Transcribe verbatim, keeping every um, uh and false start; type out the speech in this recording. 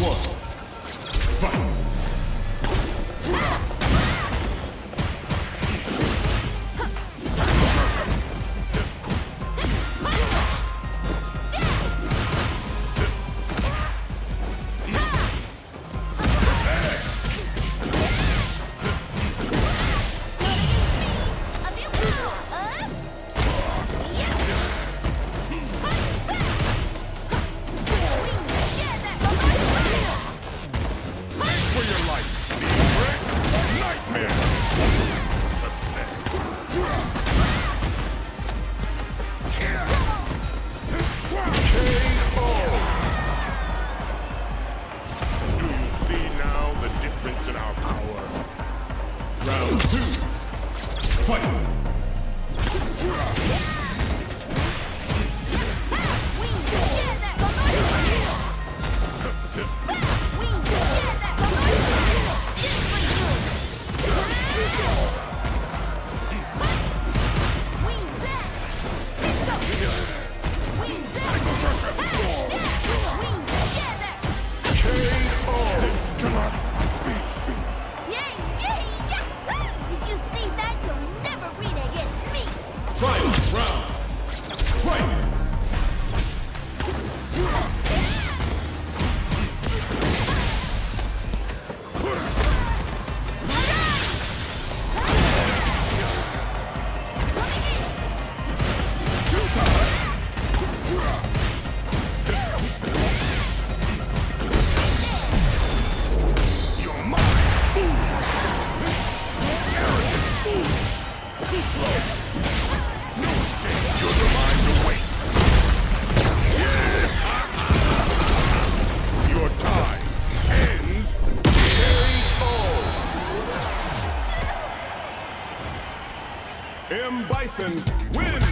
one. Fight! Round two. Fight! Final round. Fight! You're mine, fool! Arrogant fool! Too slow! Your reminder waits. Your time ends K O. M. Bison wins.